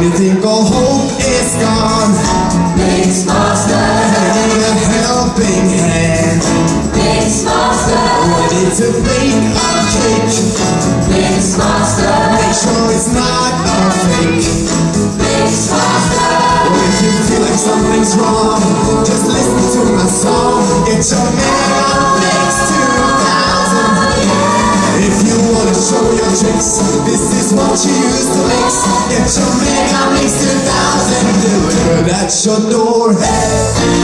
you think all hope is gone, Mixmaster, need a helping hand. Mixmaster, Ready to bake a cake, Mixmaster, make sure it's not a fake. Mixmaster, If you feel like something's wrong, just listen to my song. Get your Mega Mix 2000. If you wanna show your tricks, this is what you use to mix. Get your Mega Mix 2000 delivered at your door. Hey!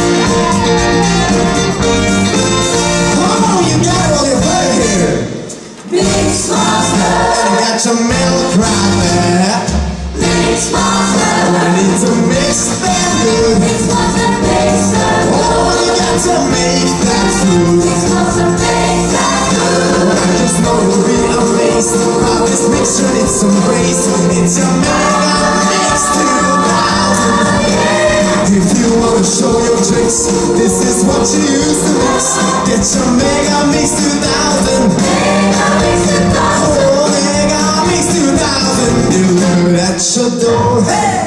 Come on, you got all your butter here. Mixmaster, And you got your milk right there. Mixmaster, Ready to mix them good. Mixmaster, Mixmaster, Oh, you got to make that food. Mixmaster, Mixmaster, I just know you'll be amazed how this mixture needs some grace. It's your Mega Mix 2000. If you wanna show your tricks, this is what you use to mix. Get your Mega Mix 2000. Mega Mix 2000, Oh, Mega Mix 2000 delivered at your door. Hey!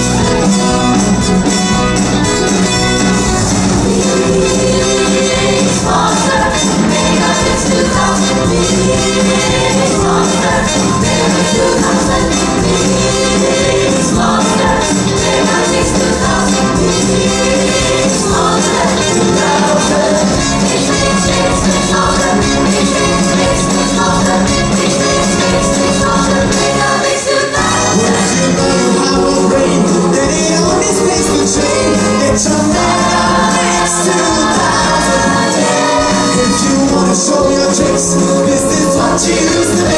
Mixmaster, Mega Mix 2000, Mixmaster, Mega Mix 2000, Mixmaster, Mega Mix 2000, Mixmaster, 2000, Mixmaster, Mixmaster, Mixmaster, Mega Mix 2000. If you know you have a brain, then it only stays the chain. Get your Mega Mix 2000. If you wanna show your tricks, this is what you use to make.